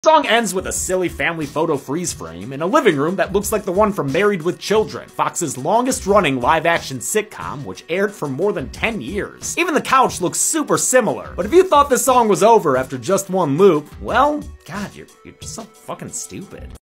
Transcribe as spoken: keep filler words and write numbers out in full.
The song ends with a silly family photo freeze frame in a living room that looks like the one from Married with Children, Fox's longest-running live-action sitcom, which aired for more than ten years. Even the couch looks super similar. But if you thought this song was over after just one loop, well, God, you're, you're just so fucking stupid.